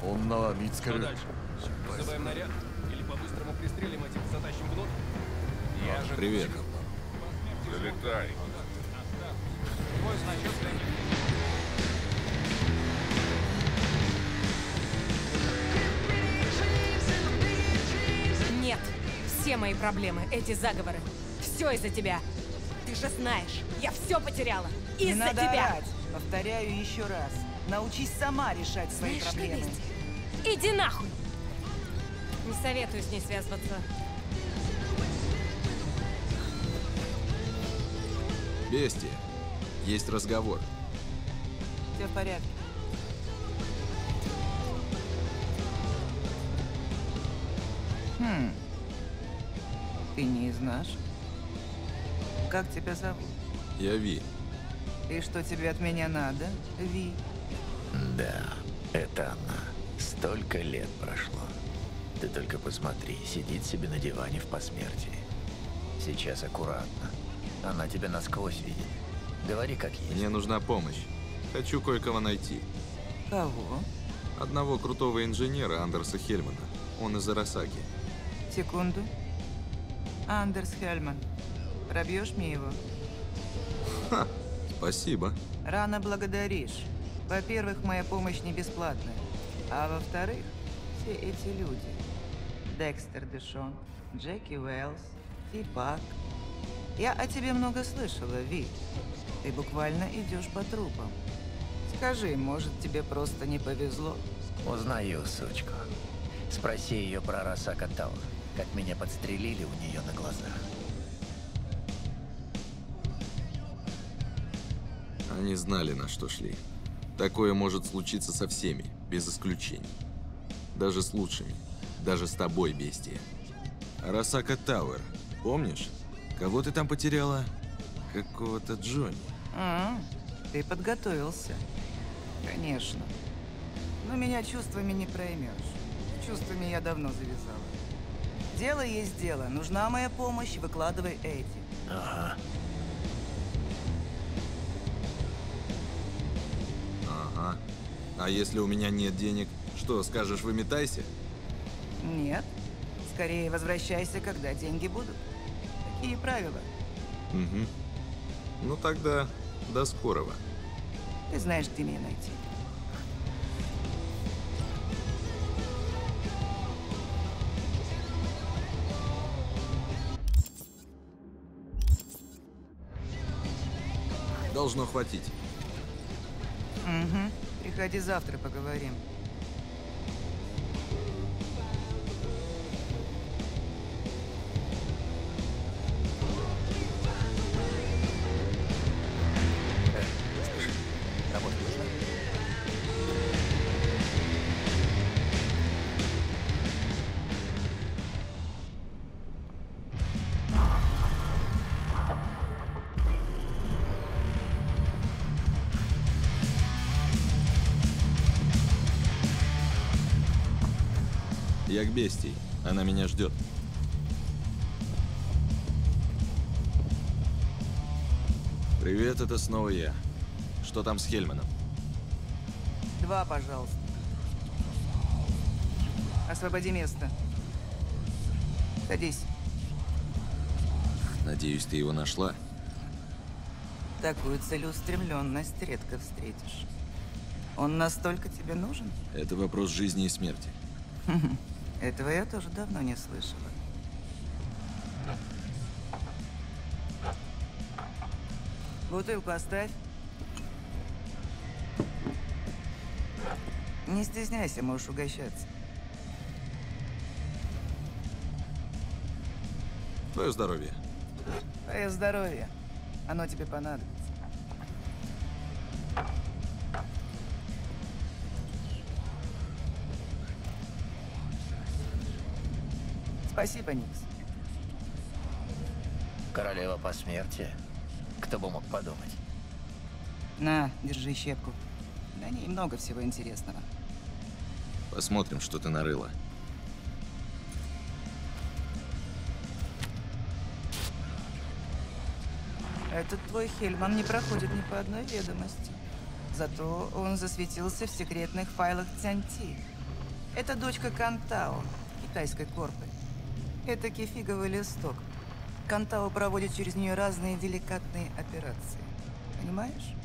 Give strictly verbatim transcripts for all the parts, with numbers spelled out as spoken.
Что дальше? Вызываем наряд? Или по-быстрому пристрелим этих, затащим гнут? Я же... Привет. Залетай. Твой значок для них. Нет. Все мои проблемы, эти заговоры. Все из-за тебя. Ты же знаешь, я все потеряла. Не Из-за надо тебя. орать. Повторяю еще раз. Научись сама решать свои Знаешь что, проблемы. Бести? Иди нахуй. Не советую с ней связываться. Бестия, есть разговор. Все в порядке. Хм. Ты не из наших? Как тебя зовут? Я Ви. И что тебе от меня надо, Ви? Да, это она. Столько лет прошло. Ты только посмотри, сидит себе на диване в посмертии. Сейчас аккуратно. Она тебя насквозь видит. Говори как есть. Мне нужна помощь. Хочу кое-кого найти. Кого? Одного крутого инженера Андерса Хельмана. Он из Арасаки. Секунду. Андерс Хельман. Пробьешь мне его? Ха, спасибо. Рано благодаришь. Во-первых, моя помощь не бесплатная. А во-вторых, все эти люди. Декстер Дэшон, Джеки Уэллс, Типак. Я о тебе много слышала, Ви. Ты буквально идешь по трупам. Скажи, может, тебе просто не повезло? Узнаю, сучку. Спроси ее про Арасака Тауэр. Как меня подстрелили у нее на глазах. Они знали, на что шли. Такое может случиться со всеми, без исключений. Даже с лучшими. Даже с тобой, Бестия. Арасака Тауэр. Помнишь? Кого ты там потеряла? Какого-то Джонни. А, ты подготовился. Конечно. Но меня чувствами не проймешь. С чувствами я давно завязала. Дело есть дело. Нужна моя помощь, выкладывай эти. Ага. Ага. А если у меня нет денег, что, скажешь, выметайся? Нет. Скорее возвращайся, когда деньги будут. Такие правила. Угу. Ну тогда до скорого. Ты знаешь, где меня найти. Должно хватить. Угу. Приходи завтра, поговорим. Работа нужна? Я к Бестии. Она меня ждет. Привет, это снова я. Что там с Хельманом? Два, пожалуйста. Освободи место. Садись. Надеюсь, ты его нашла? Такую целеустремленность редко встретишь. Он настолько тебе нужен? Это вопрос жизни и смерти. Этого я тоже давно не слышала. Бутылку оставь. Не стесняйся, можешь угощаться. Твое здоровье. Твое здоровье. Оно тебе понадобится. Спасибо, Никс. Королева посмертия. Кто бы мог подумать? На, держи щепку. На ней много всего интересного. Посмотрим, что ты нарыла. Этот твой Хельман не проходит ни по одной ведомости. Зато он засветился в секретных файлах Цянти. Это дочка Кантао, китайской корпы. Это кефиговый листок. Кантао проводит через нее разные деликатные операции. Понимаешь?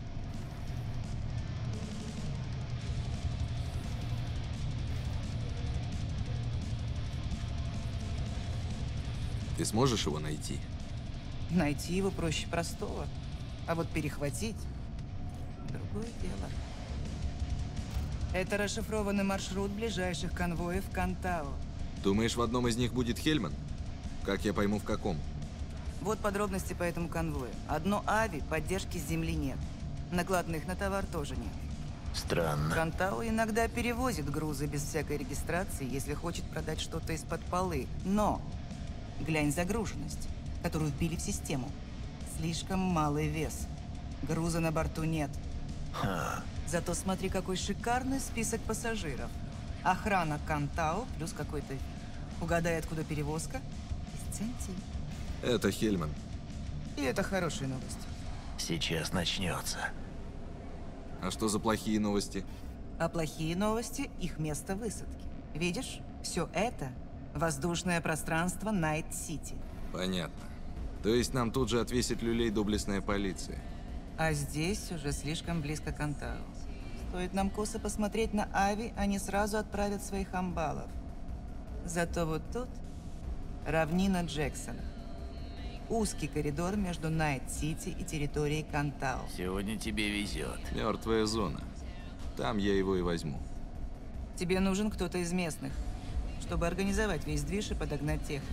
Ты сможешь его найти? Найти его проще простого. А вот перехватить — другое дело. Это расшифрованный маршрут ближайших конвоев в Кантао. Думаешь, в одном из них будет Хельман? Как я пойму, в каком? Вот подробности по этому конвою. Одно Ави, поддержки с земли нет. Накладных на товар тоже нет. Странно. Кантао иногда перевозит грузы без всякой регистрации, если хочет продать что-то из-под полы. Но глянь загруженность, которую вбили в систему. Слишком малый вес. Груза на борту нет. Ха. Зато смотри, какой шикарный список пассажиров. Охрана Кантао плюс какой-то вид. Угадай, откуда перевозка? Из Цинти. Это Хельман. И это хорошая новость. Сейчас начнется. А что за плохие новости? А плохие новости — их место высадки. Видишь? Все это — воздушное пространство Найт-Сити. Понятно. То есть нам тут же отвесит люлей доблестная полиция. А здесь уже слишком близко к Антау. Стоит нам косо посмотреть на Ави, они сразу отправят своих амбалов. Зато вот тут равнина Джексона. Узкий коридор между Найт-Сити и территорией Кантау. Сегодня тебе везет. Мертвая зона. Там я его и возьму. Тебе нужен кто-то из местных, чтобы организовать весь движ и подогнать технику.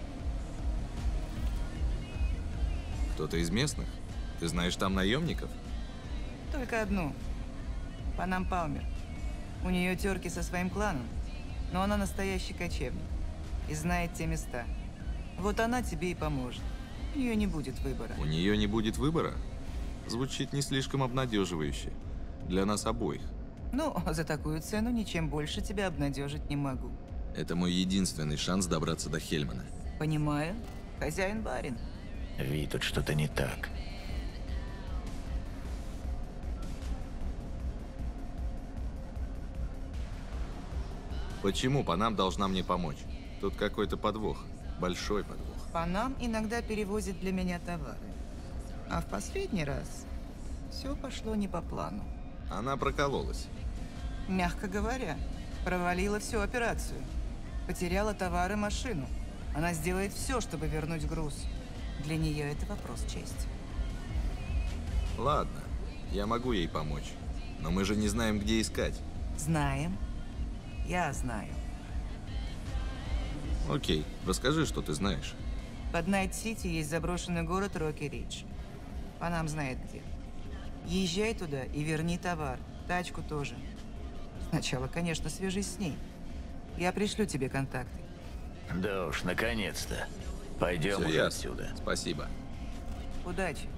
Кто-то из местных? Ты знаешь там наемников? Только одну. Панам Палмер. У нее терки со своим кланом, но она настоящий кочевник и знает те места. Вот она тебе и поможет. У нее не будет выбора. У нее не будет выбора? Звучит не слишком обнадеживающе. Для нас обоих. Ну, за такую цену ничем больше тебя обнадежить не могу. Это мой единственный шанс добраться до Хельмана. Понимаю. Хозяин-барин. Ви, тут что-то не так. Почему Панам должна мне помочь? Тут какой-то подвох. Большой подвох. Панам иногда перевозит для меня товары. А в последний раз все пошло не по плану. Она прокололась. Мягко говоря, провалила всю операцию. Потеряла товар и машину. Она сделает все, чтобы вернуть груз. Для нее это вопрос чести. Ладно, я могу ей помочь. Но мы же не знаем, где искать. Знаем. Я знаю. Окей, расскажи, что ты знаешь. Под Найт-Сити есть заброшенный город Рокки-Ридж. Панам знает где. Езжай туда и верни товар. Тачку тоже. Сначала, конечно, свяжись с ней. Я пришлю тебе контакты. Да уж, наконец-то. Пойдем Всё уже ясно. отсюда. Спасибо. Удачи.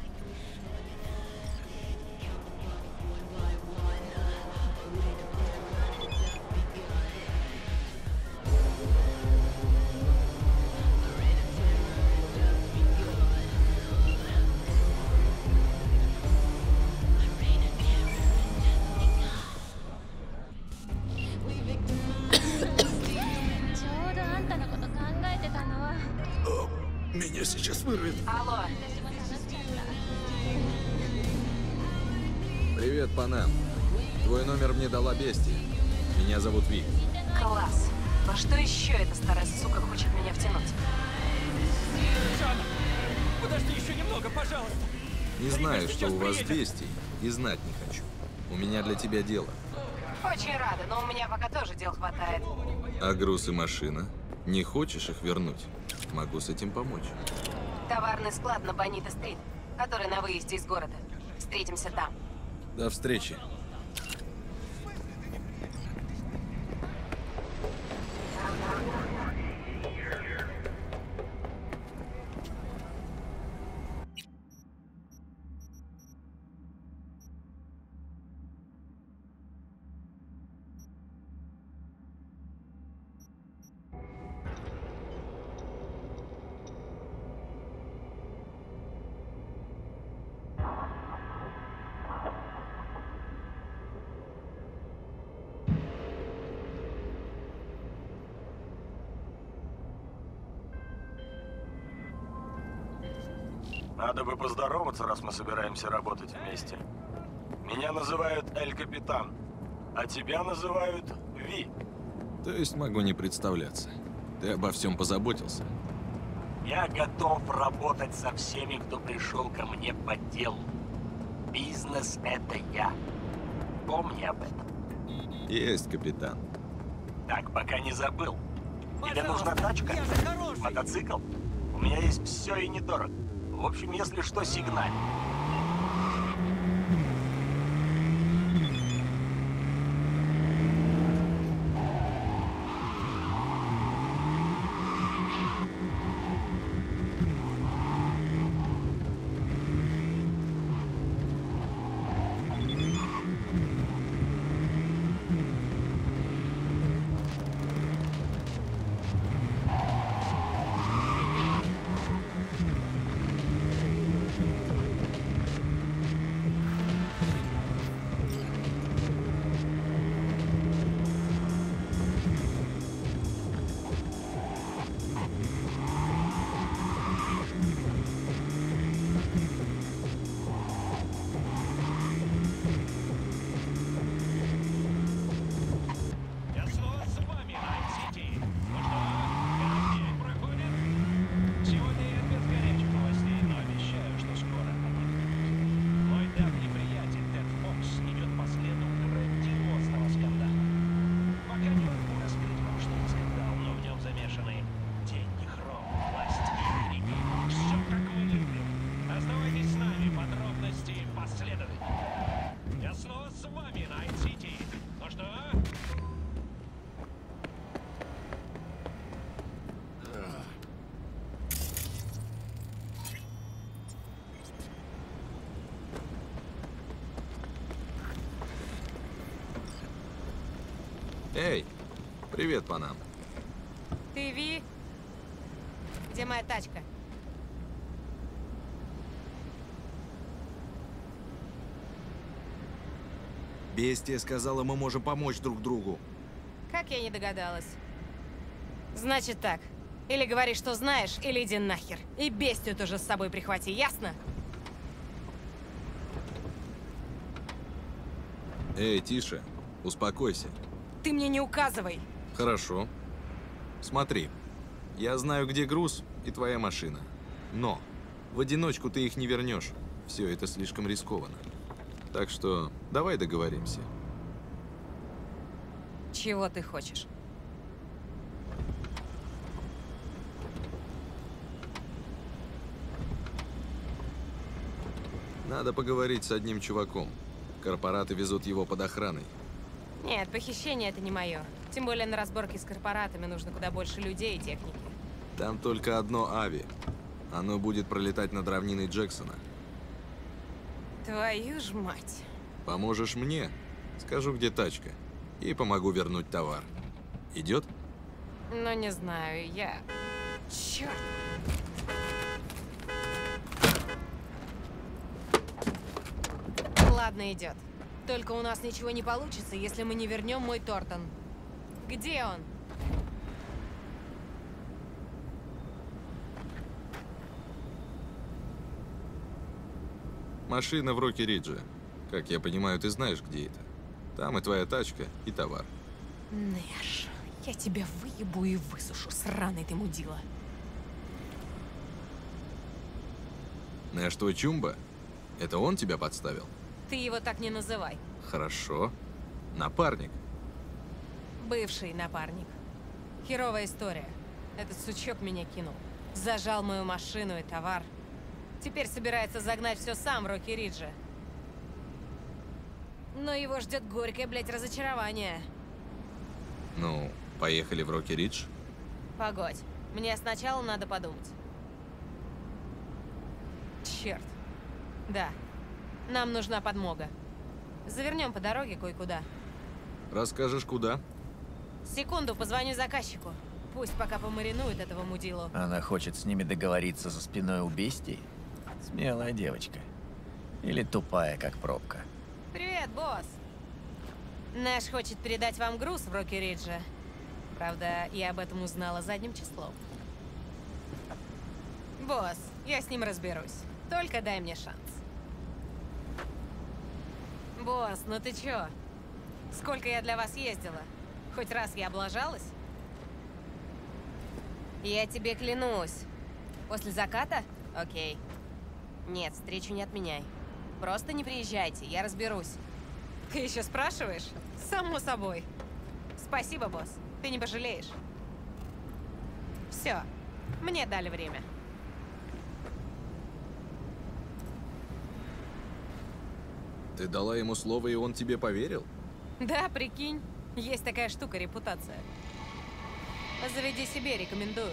Меня сейчас вырвет. Алло, Привет, Панам. Твой номер мне дала Бестия. Меня зовут Ви. класс. Во что еще эта старая сука хочет меня втянуть? Жанна, подожди еще немного, пожалуйста. Не знаю, Ребят, что сейчас у вас приедем. Бестий, и знать не хочу. У меня для тебя дело. Очень рада, но у меня пока тоже дел хватает. А груз и машина? Не хочешь их вернуть? Могу с этим помочь. Товарный склад на Бонита-стрит, который на выезде из города. Встретимся там. До встречи. Надо бы поздороваться, раз мы собираемся работать вместе. Меня называют Эль-Капитан, а тебя называют Ви. То есть могу не представляться. Ты обо всем позаботился? Я готов работать со всеми, кто пришел ко мне по делу. Бизнес — это я. Помни об этом. Есть, капитан. Так, пока не забыл. Тебе нужна тачка? Мотоцикл? У меня есть все и недорого. В общем, если что, сигналь. Эй, привет, Панам. Ты Ви? Где моя тачка? Бестия сказала, мы можем помочь друг другу. Как я не догадалась. Значит так. Или говори, что знаешь, или иди нахер. И бестию тоже с собой прихвати, ясно? Эй, тише. Успокойся. Ты мне не указывай. Хорошо. Смотри. Я знаю, где груз и твоя машина. Но в одиночку ты их не вернешь. Все это слишком рискованно. Так что давай договоримся. Чего ты хочешь? Надо поговорить с одним чуваком. Корпораты везут его под охраной. Нет, похищение это не мое. Тем более на разборке с корпоратами нужно куда больше людей и техники. Там только одно Ави. Оно будет пролетать над равниной Джексона. Твою ж мать. Поможешь мне? Скажу, где тачка. И помогу вернуть товар. Идет? Ну, не знаю, я... Черт. Ладно, идет. Только у нас ничего не получится, если мы не вернем мой Тортон. Где он? Машина в Рокки-Ридже. Как я понимаю, ты знаешь, где это. Там и твоя тачка, и товар. Нэш, я тебя выебу и высушу, сраный ты мудила. Нэш твой Чумба? Это он тебя подставил? Ты его так не называй. Хорошо. Напарник. Бывший напарник. Херовая история. Этот сучок меня кинул. Зажал мою машину и товар. Теперь собирается загнать все сам в Рокки-Ридже. Но его ждет горькое, блядь, разочарование. Ну, поехали в Рокки-Ридж? Погодь. Мне сначала надо подумать. Черт. Да. Нам нужна подмога. Завернем по дороге кое-куда. Расскажешь, куда? Секунду, позвоню заказчику. Пусть пока помаринует этого мудилу. Она хочет с ними договориться за спиной у бестии? Смелая девочка. Или тупая, как пробка. Привет, босс. Нэш хочет передать вам груз в Рокки-Ридже. Правда, я об этом узнала задним числом. Босс, я с ним разберусь. Только дай мне шанс. Босс, ну ты чё? Сколько я для вас ездила? Хоть раз я облажалась? Я тебе клянусь. После заката? Окей. Нет, встречу не отменяй. Просто не приезжайте, я разберусь. Ты еще спрашиваешь? Само собой. Спасибо, босс. Ты не пожалеешь. Все. Мне дали время. Ты дала ему слово, и он тебе поверил? Да, прикинь. Есть такая штука, репутация. Заведи себе, рекомендую.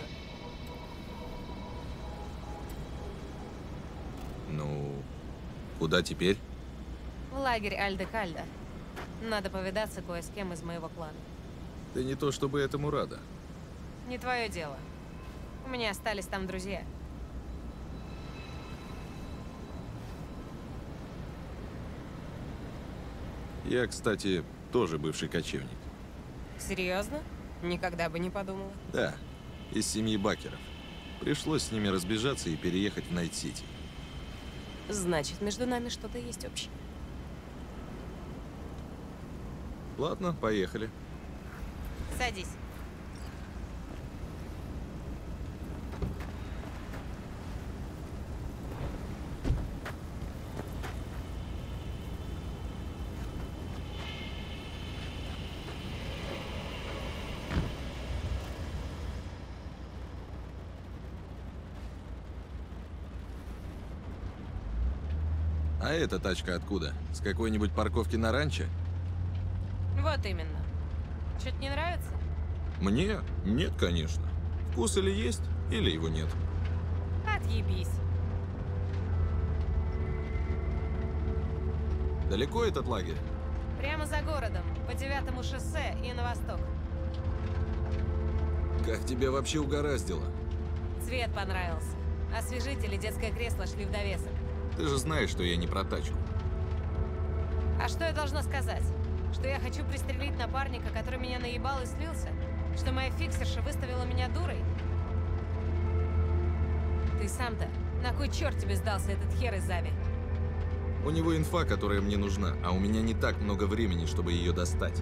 Ну, куда теперь? В лагерь Альде-Кальда. Надо повидаться кое с кем из моего клана. Ты не то чтобы этому рада. Не твое дело. У меня остались там друзья. Я, кстати, тоже бывший кочевник. Серьезно? Никогда бы не подумала. Да, из семьи Бакеров. Пришлось с ними разбежаться и переехать в Найт-Сити. Значит, между нами что-то есть общее. Ладно, поехали. Садись. А эта тачка откуда? С какой-нибудь парковки на ранчо? Вот именно. Что-то не нравится? Мне? Нет, конечно. Вкус или есть, или его нет. Отъебись. Далеко этот лагерь? Прямо за городом, по девятому шоссе и на восток. Как тебя вообще угораздило? Цвет понравился. Освежитель и детское кресло шли в довесок. Ты же знаешь, что я не про тачку. А что я должна сказать? Что я хочу пристрелить напарника, который меня наебал и слился? Что моя фиксерша выставила меня дурой? Ты сам-то, на кой черт тебе сдался этот хер из Зави? У него инфа, которая мне нужна, а у меня не так много времени, чтобы ее достать.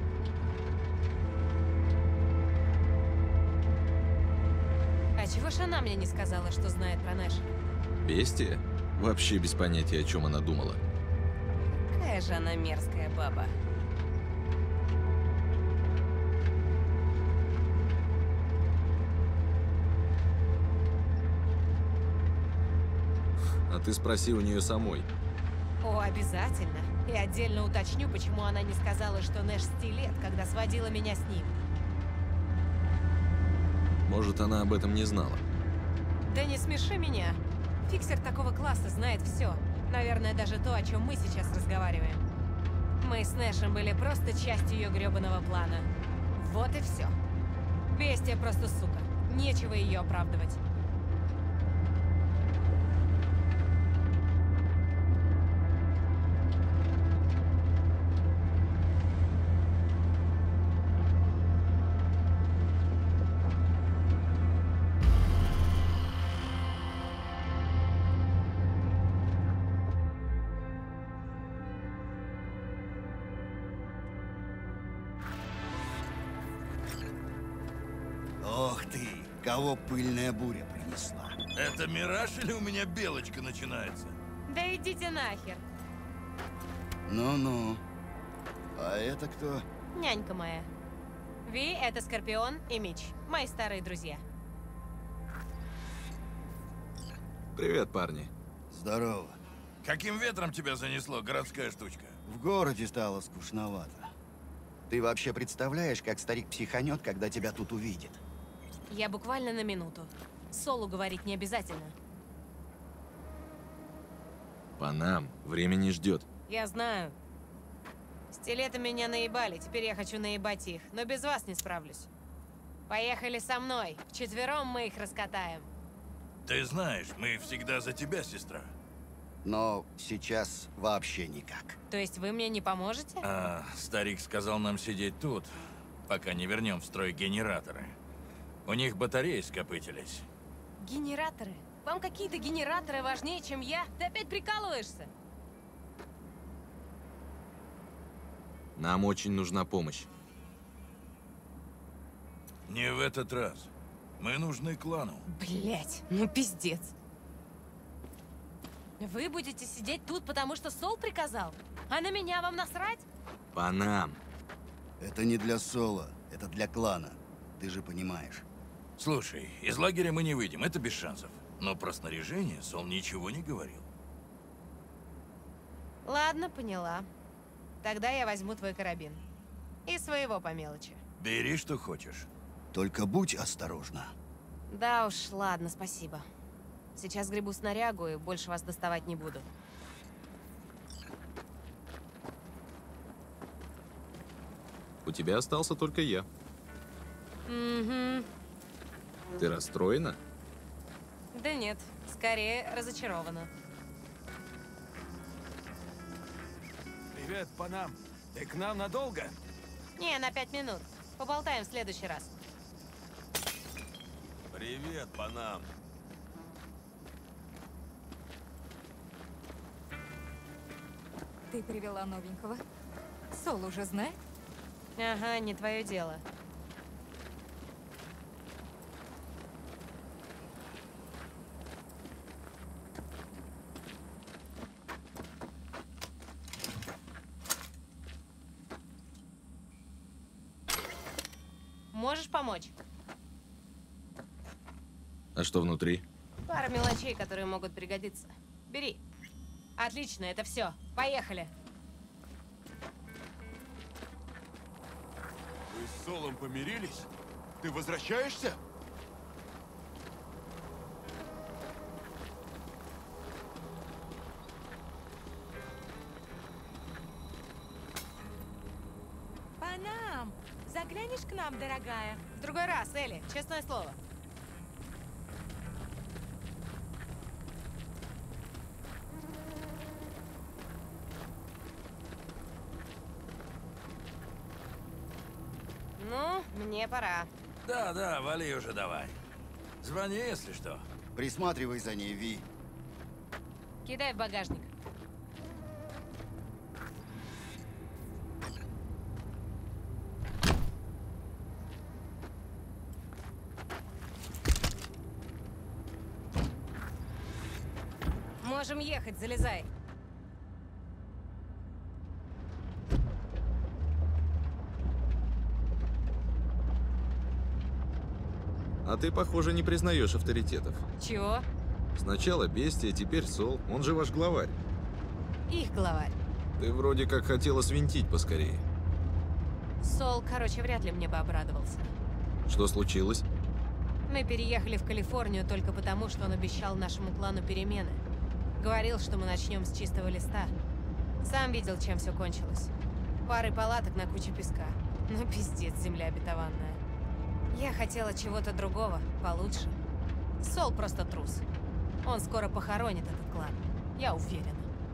А чего ж она мне не сказала, что знает про Нэша? Бестия? Вообще без понятия, о чем она думала. Какая же она мерзкая баба. А ты спроси у нее самой. О, обязательно. И отдельно уточню, почему она не сказала, что Нэш стилет, когда сводила меня с ним. Может, она об этом не знала. Да не смеши меня. Фиксер такого класса знает все. Наверное, даже то, о чем мы сейчас разговариваем. Мы с Нэшем были просто частью ее гребаного плана. Вот и все. Бестия просто сука. Нечего ее оправдывать. Ох ты, кого пыльная буря принесла. Это мираж или у меня белочка начинается? Да идите нахер. Ну-ну. А это кто? Нянька моя. Ви — это Скорпион и Мич. Мои старые друзья. Привет, парни. Здорово. Каким ветром тебя занесло, городская штучка? В городе стало скучновато. Ты вообще представляешь, как старик психанет, когда тебя тут увидит? Я буквально на минуту. Солу говорить не обязательно. По нам. Время не ждет. Я знаю. Стилеты меня наебали, теперь я хочу наебать их. Но без вас не справлюсь. Поехали со мной. Вчетвером мы их раскатаем. Ты знаешь, мы всегда за тебя, сестра. Но сейчас вообще никак. То есть вы мне не поможете? А, старик сказал нам сидеть тут, пока не вернем в строй генераторы. У них батареи скопытились. Генераторы? Вам какие-то генераторы важнее, чем я? Ты опять прикалываешься? Нам очень нужна помощь. Не в этот раз. Мы нужны клану. Блять, ну пиздец. Вы будете сидеть тут, потому что Сол приказал? А на меня вам насрать? По нам. Это не для Соло, это для клана. Ты же понимаешь. Слушай, из лагеря мы не выйдем, это без шансов. Но про снаряжение Сол ничего не говорил. Ладно, поняла. Тогда я возьму твой карабин. И своего по мелочи. Бери, что хочешь. Только будь осторожна. Да уж, ладно, спасибо. Сейчас гребу снарягу и больше вас доставать не буду. У тебя остался только я. Угу. Ты расстроена? Да нет, скорее разочарована. Привет, Панам. Ты к нам надолго? Не, на пять минут. Поболтаем в следующий раз. Привет, Панам. Ты привела новенького? Сол уже знает? Ага, не твое дело. Можешь помочь? А что внутри? Пара мелочей, которые могут пригодиться. Бери. Отлично, это все. Поехали. Вы с Солом помирились? Ты возвращаешься? Панам, заглянешь к нам, дорогая? В другой раз, Элли, честное слово. Ну, мне пора. Да, да, вали уже давай. Звони, если что. Присматривай за ней, Ви. Кидай в багажник. Можем ехать, залезай. А ты, похоже, не признаешь авторитетов. Чего? Сначала Бестия, теперь Сол. Он же ваш главарь. Их главарь. Ты вроде как хотела свинтить поскорее. Сол, короче, вряд ли мне бы обрадовался. Что случилось? Мы переехали в Калифорнию только потому, что он обещал нашему клану перемены. Говорил, что мы начнем с чистого листа. Сам видел, чем все кончилось. Пары палаток на куче песка. Ну, пиздец, земля обетованная. Я хотела чего-то другого, получше. Сол просто трус. Он скоро похоронит этот клан. Я уверена.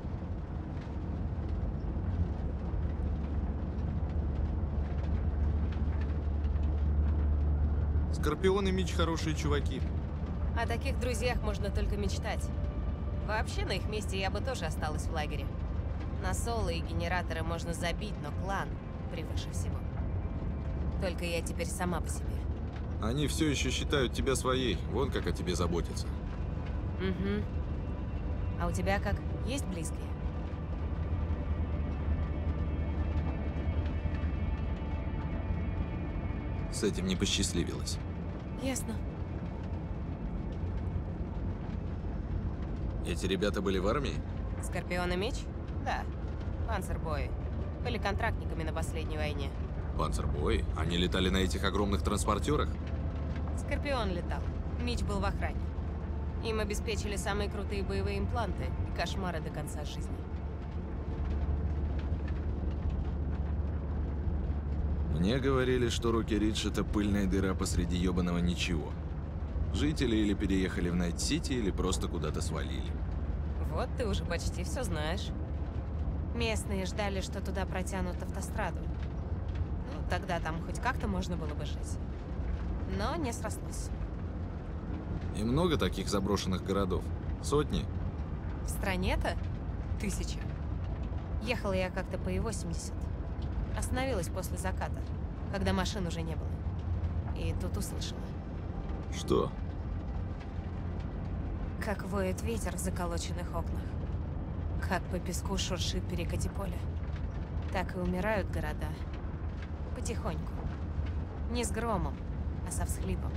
Скорпион и Мич хорошие чуваки. О таких друзьях можно только мечтать. Вообще, на их месте я бы тоже осталась в лагере. На Соло и генераторы можно забить, но клан превыше всего. Только я теперь сама по себе. Они все еще считают тебя своей. Вон как о тебе заботятся. Угу. А у тебя как? Есть близкие? С этим не посчастливилось. Ясно. Эти ребята были в армии? Скорпион и Меч? Да. Панцербои. Были контрактниками на последней войне. Панцербои? Они летали на этих огромных транспортерах? Скорпион летал. Меч был в охране. Им обеспечили самые крутые боевые импланты и кошмары до конца жизни. Мне говорили, что Рокки Ридж — это пыльная дыра посреди ёбаного ничего. Жители или переехали в Найт-Сити, или просто куда-то свалили. Вот ты уже почти все знаешь. Местные ждали, что туда протянут автостраду. Ну, тогда там хоть как-то можно было бы жить. Но не срослось. И много таких заброшенных городов? Сотни? В стране-то? Тысяча. Ехала я как-то по И восемьдесят. Остановилась после заката, когда машин уже не было. И тут услышала. Что? Как воет ветер в заколоченных окнах. Как по песку шуршит перекати поле. Так и умирают города. Потихоньку. Не с громом, а со всхлипом.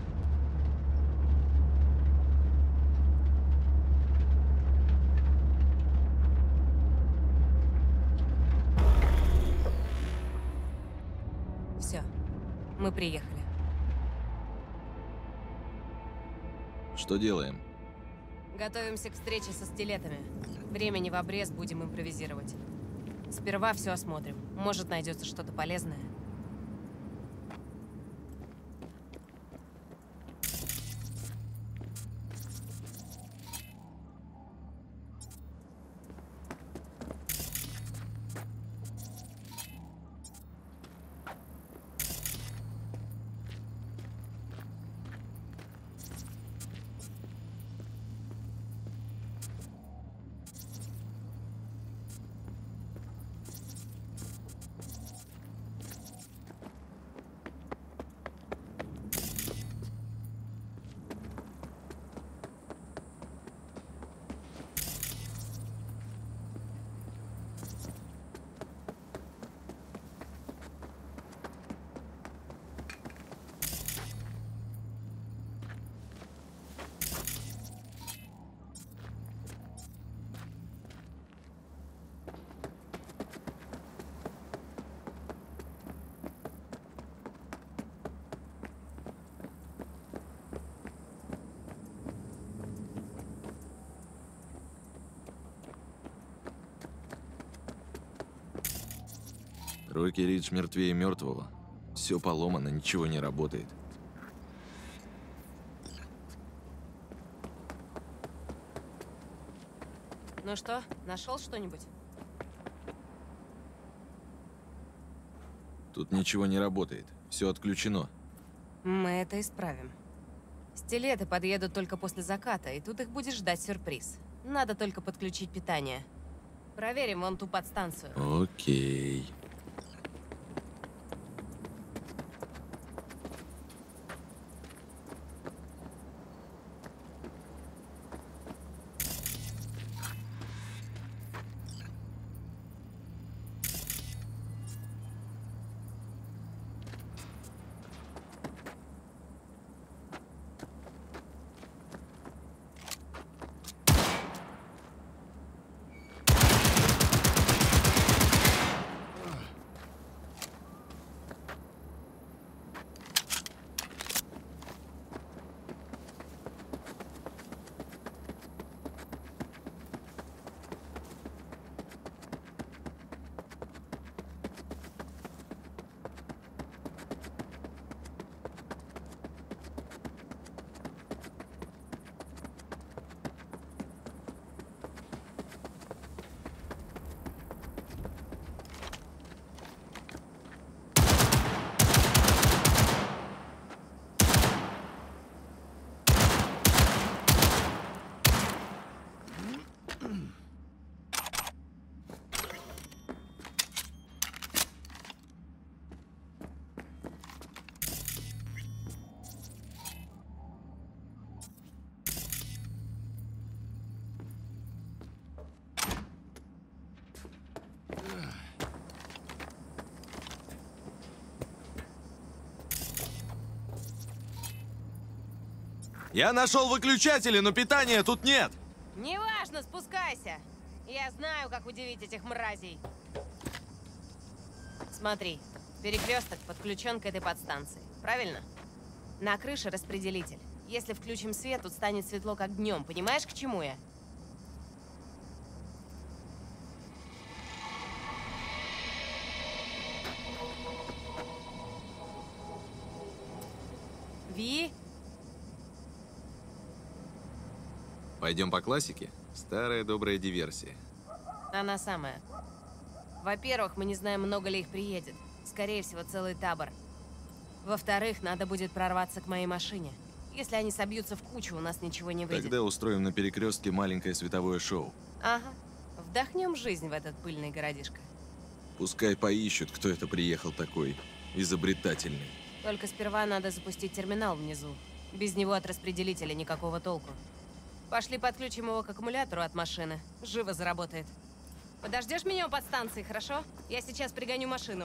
Все, мы приехали. Что делаем? Готовимся к встрече со стилетами. Времени в обрез, будем импровизировать. Сперва все осмотрим. Может, найдется что-то полезное. Рокки Ридж мертвее мертвого. Все поломано, ничего не работает. Ну что, нашел что-нибудь? Тут ничего не работает. Все отключено. Мы это исправим. Стилеты подъедут только после заката, и тут их будет ждать сюрприз. Надо только подключить питание. Проверим вон ту подстанцию. Окей. Я нашел выключатели, но питания тут нет. Неважно, спускайся. Я знаю, как удивить этих мразей. Смотри, перекресток подключен к этой подстанции. Правильно? На крыше распределитель. Если включим свет, тут станет светло, как днем. Понимаешь, к чему я? Ви? Пойдем по классике? Старая добрая диверсия. Она самая. Во-первых, мы не знаем, много ли их приедет. Скорее всего, целый табор. Во-вторых, надо будет прорваться к моей машине. Если они собьются в кучу, у нас ничего не выйдет. Тогда устроим на перекрестке маленькое световое шоу. Ага. Вдохнем жизнь в этот пыльный городишко. Пускай поищут, кто это приехал такой изобретательный. Только сперва надо запустить терминал внизу. Без него от распределителя никакого толку. Пошли подключим его к аккумулятору от машины. Живо заработает. Подождешь меня у подстанции, хорошо? Я сейчас пригоню машину.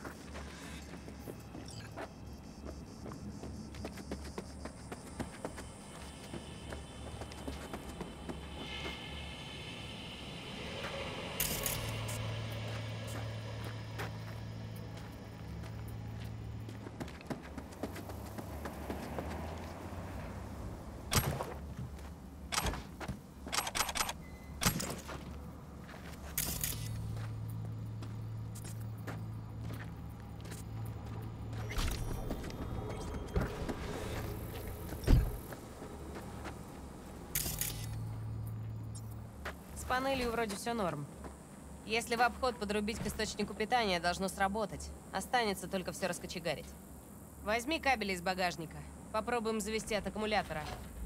С панелью вроде все норм. Если в обход подрубить к источнику питания, должно сработать. Останется только все раскочегарить. Возьми кабели из багажника. Попробуем завести от аккумулятора.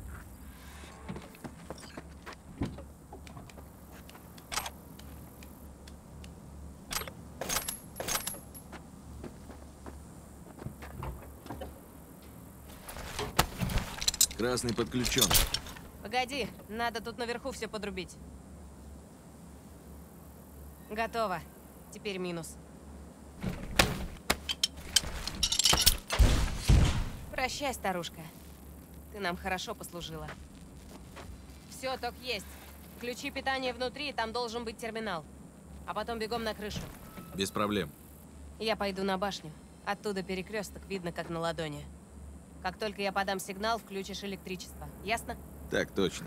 Красный подключен. Погоди, надо тут наверху все подрубить. Готово. Теперь минус. Прощай, старушка. Ты нам хорошо послужила. Все, ток есть. Ключи питания внутри, там должен быть терминал. А потом бегом на крышу. Без проблем. Я пойду на башню. Оттуда перекресток видно как на ладони. Как только я подам сигнал, включишь электричество. Ясно? Так точно.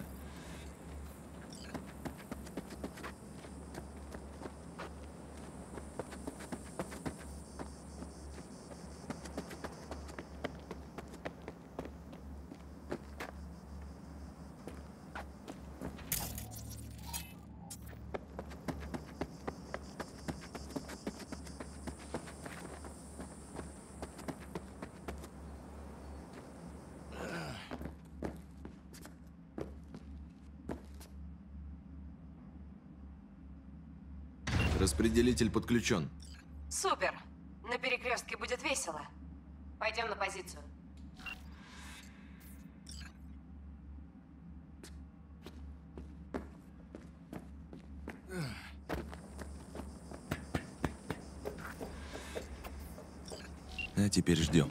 Распределитель подключен. Супер. На перекрестке будет весело. Пойдем на позицию. А теперь ждем.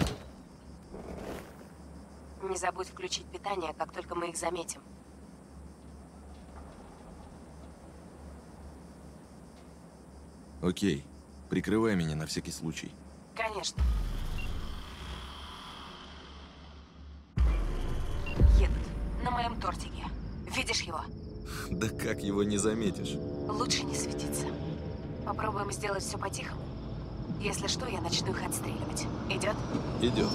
Не забудь включить питание, как только мы их заметим. Окей. Прикрывай меня на всякий случай. Конечно. Едут. На моем тортике. Видишь его? Да как его не заметишь? Лучше не светиться. Попробуем сделать все по-тихому. Если что, я начну их отстреливать. Идет? Идет.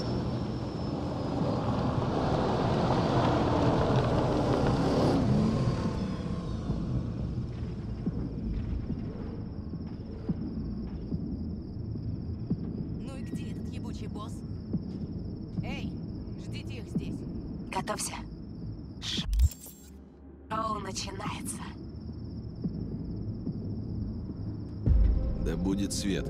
Ну и где этот ебучий босс? Эй, ждите их здесь. Готовься. Шоу начинается. Да будет свет.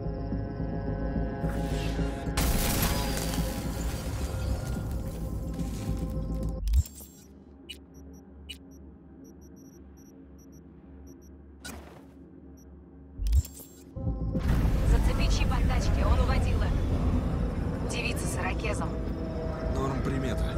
Зацепи чип от тачки, он уводила. Девица с ирокезом. Норм примета.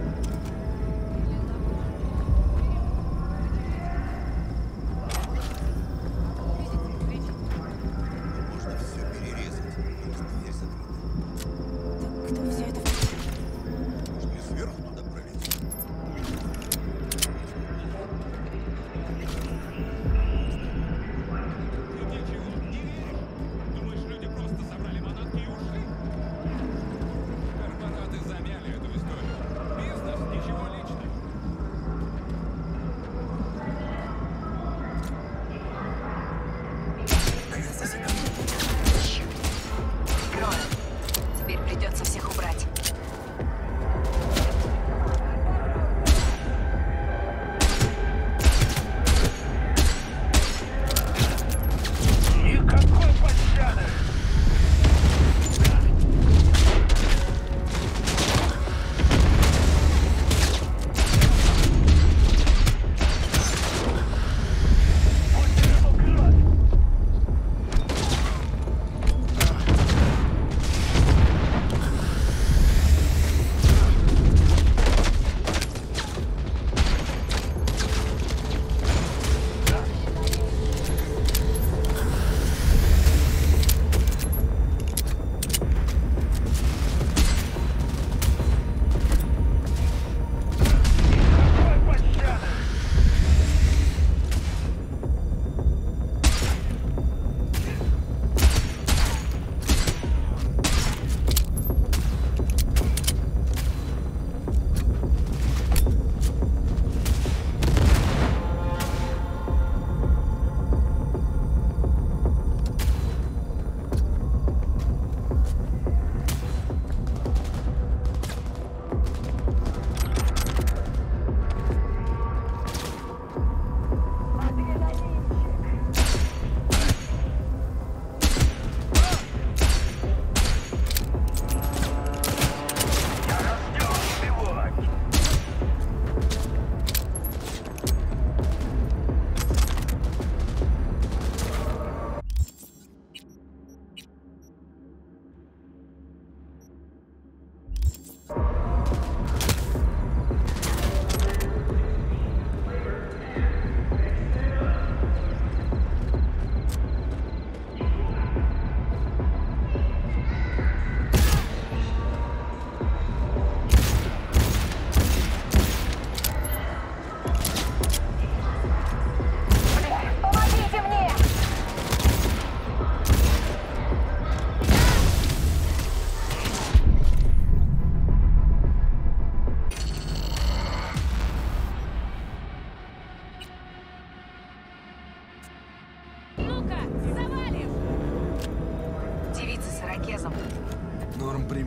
Можно все перерезать. Дверь закрыта. Кто все это? Может, и сверху туда пролезть? Ты ничего не веришь? Думаешь, люди просто собрали манатки и ушли? Корпораты замяли эту историю.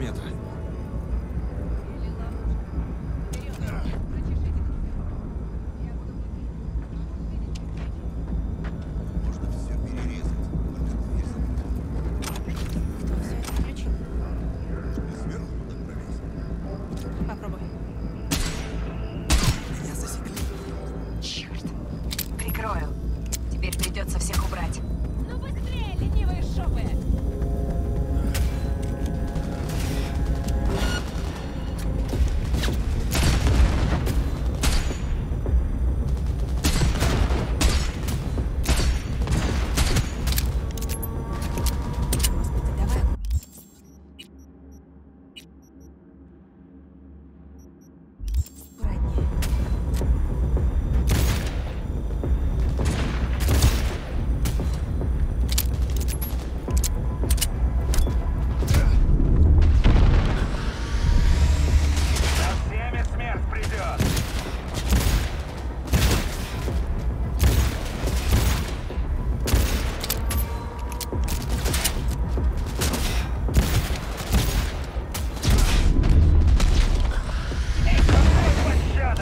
предмета. Можно все перерезать. Только дверь закрыть. Кто все это включил? И сверху туда пролезть. Попробуй. Меня засекли. Черт. Прикрою. Теперь придется всех убрать. Ну быстрее, ленивые шопы! Господи, давай. Аккуратнее. За всеми смерть придет! Пощады!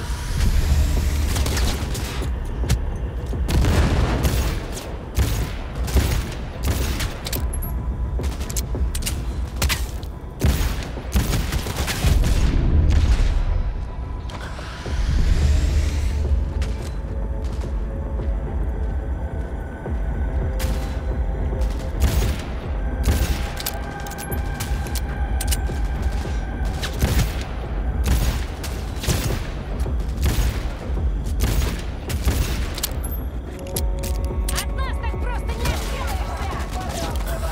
От нас так просто не отделаешься!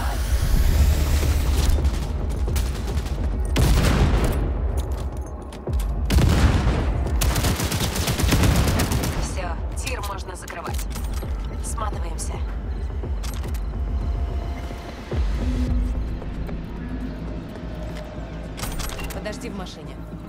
Все, тир можно закрывать. Сматываемся. Подожди в машине.